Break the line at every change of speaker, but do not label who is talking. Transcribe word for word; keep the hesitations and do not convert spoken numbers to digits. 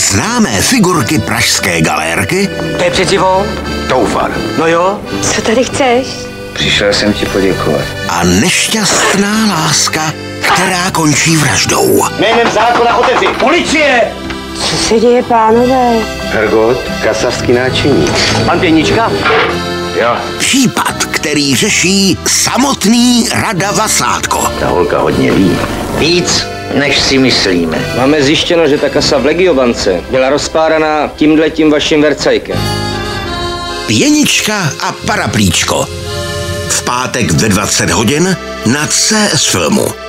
Známé figurky pražské galérky.
To je přeci on?
Toufar.
No jo.
Co tady chceš?
Přišel jsem ti poděkovat.
A nešťastná láska, která končí vraždou.
Jménem zákona otevři. Policie!
Co se děje, pánové?
Hergot, kasařský náčiní.
Pan Pěnička?
Jo.
Případ, který řeší samotný Rada Vasátko.
Ta holka hodně ví. Víc, než si myslíme.
Máme zjištěno, že ta kasa v Legiobance byla rozpáraná tímhletím vaším vercajkem.
Pěnička a Paraplíčko. V pátek ve dvacet hodin na C S Filmu.